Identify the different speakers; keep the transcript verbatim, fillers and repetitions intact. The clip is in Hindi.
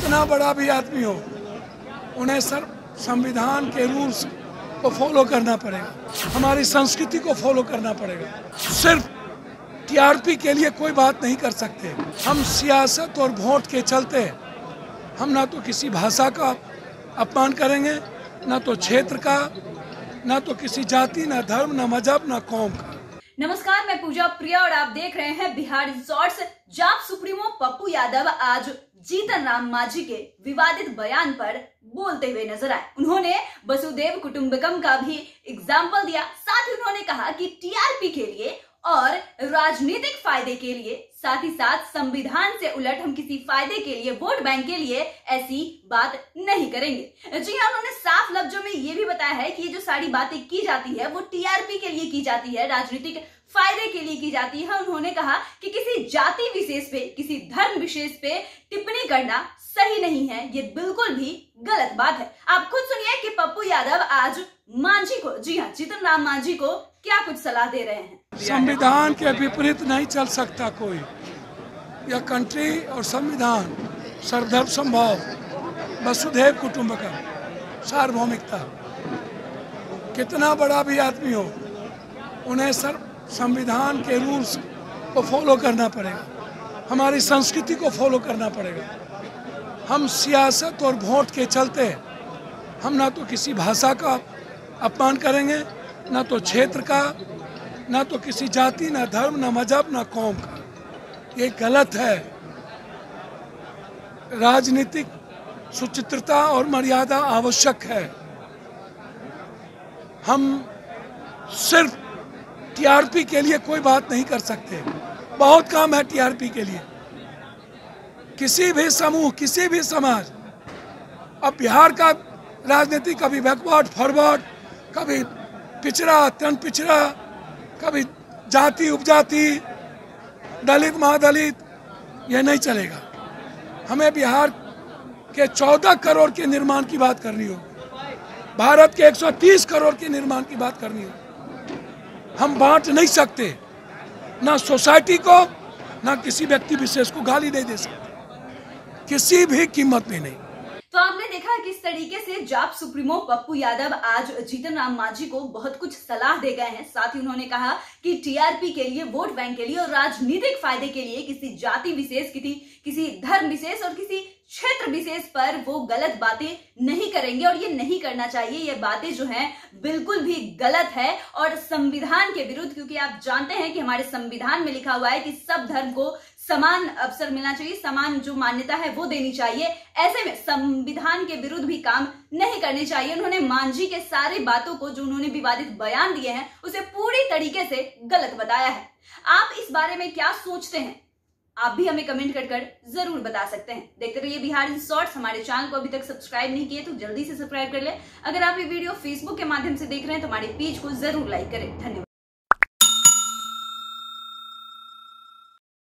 Speaker 1: कितना बड़ा भी आदमी हो, उन्हें सर संविधान के रूल्स को फॉलो करना पड़ेगा, हमारी संस्कृति को फॉलो करना पड़ेगा। सिर्फ टीआरपी के लिए कोई बात नहीं कर सकते। हम सियासत और वोट के चलते हम ना तो किसी भाषा का अपमान करेंगे, ना तो क्षेत्र का, ना तो किसी जाति, ना धर्म, ना मजहब, ना कौम का।
Speaker 2: नमस्कार, मैं पूजा प्रिया और आप देख रहे हैं बिहार रिजॉर्ट्स। जाप सुप्रीमो पप्पू यादव आज जीतन राम मांझी के विवादित बयान पर बोलते हुए नजर आए। उन्होंने वसुधैव कुटुंबकम का भी एग्जाम्पल दिया। साथ ही उन्होंने कहा कि टीआरपी के लिए और राजनीतिक फायदे के लिए, साथ ही साथ संविधान से उलट हम किसी फायदे के लिए, वोट बैंक के लिए ऐसी बात नहीं करेंगे। जी हाँ, उन्होंने साफ लफ्जों में ये भी बताया है कि ये जो सारी बातें की जाती है वो टीआरपी के लिए की जाती है, राजनीतिक फायदे के लिए की जाती है। उन्होंने कहा कि किसी जाति विशेष पे, किसी धर्म विशेष पे टिप्पणी करना सही नहीं है, ये बिल्कुल भी गलत बात है। आप खुद सुनिए कि पप्पू यादव आज मांझी को, जी हाँ, जीतन राम मांझी को क्या कुछ सलाह दे रहे हैं।
Speaker 1: संविधान के विपरीत नहीं चल सकता कोई। यह कंट्री और संविधान सर्वधर्म संभाव, वसुधैव कुटुंबकम, सार्वभौमिकता। कितना बड़ा भी आदमी हो, उन्हें सर संविधान के रूल्स को फॉलो करना पड़ेगा, हमारी संस्कृति को फॉलो करना पड़ेगा। हम सियासत और वोट के चलते हम ना तो किसी भाषा का अपमान करेंगे, ना तो क्षेत्र का, ना तो किसी जाति, ना धर्म, ना मजहब, ना कौम का। ये गलत है। राजनीतिक सुचित्रता और मर्यादा आवश्यक है। हम सिर्फ टीआरपी के लिए कोई बात नहीं कर सकते। बहुत काम है टीआरपी के लिए। किसी भी समूह, किसी भी समाज, अब बिहार का राजनीति कभी बैकवर्ड फॉरवर्ड, कभी पिछड़ा अत्यंत पिछड़ा, कभी जाति उपजाति, दलित महादलित, यह नहीं चलेगा। हमें बिहार के चौदह करोड़ के निर्माण की बात करनी हो, भारत के एक सौ तीस करोड़ के निर्माण की बात करनी हो। हम बांट नहीं सकते, ना सोसाइटी को, ना किसी व्यक्ति विशेष को गाली नहीं दे सकते, किसी भी कीमत में नहीं।
Speaker 2: तो आपने देखा किस तरीके से जाप सुप्रीमो पप्पू यादव आज जीतन राम मांझी को बहुत कुछ सलाह दे गए हैं। साथ ही उन्होंने कहा कि टीआरपी के लिए, वोट बैंक के लिए और राजनीतिक फायदे के लिए किसी जाति विशेष, किसी किसी धर्म विशेष और किसी क्षेत्र विशेष पर वो गलत बातें नहीं करेंगे और ये नहीं करना चाहिए। ये बातें जो हैं बिल्कुल भी गलत है और संविधान के विरुद्ध, क्योंकि आप जानते हैं कि हमारे संविधान में लिखा हुआ है कि सब धर्म को समान अवसर मिलना चाहिए, समान जो मान्यता है वो देनी चाहिए। ऐसे में संविधान के विरुद्ध भी काम नहीं करने चाहिए। उन्होंने मांझी के सारी बातों को, जो उन्होंने विवादित बयान दिए हैं, उसे पूरी तरीके से गलत बताया है। आप इस बारे में क्या सोचते हैं? आप भी हमें कमेंट कर कर जरूर बता सकते हैं। देखते रहिए बिहार रिजॉर्ट्स। हमारे चैनल को अभी तक सब्सक्राइब नहीं किए तो जल्दी से सब्सक्राइब कर ले। अगर आप ये वीडियो फेसबुक के माध्यम से देख रहे हैं तो हमारे पेज को जरूर लाइक करें। धन्यवाद।